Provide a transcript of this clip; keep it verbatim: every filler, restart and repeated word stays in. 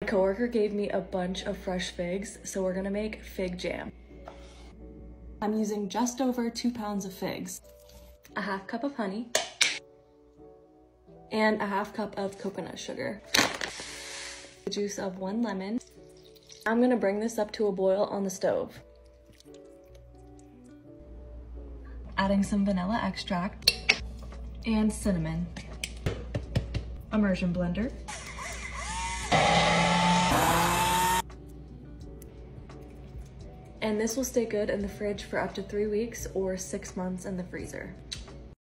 My coworker gave me a bunch of fresh figs, so we're gonna make fig jam. I'm using just over two pounds of figs, a half cup of honey, and a half cup of coconut sugar, the juice of one lemon. I'm gonna bring this up to a boil on the stove. Adding some vanilla extract and cinnamon. Immersion blender. And this will stay good in the fridge for up to three weeks or six months in the freezer.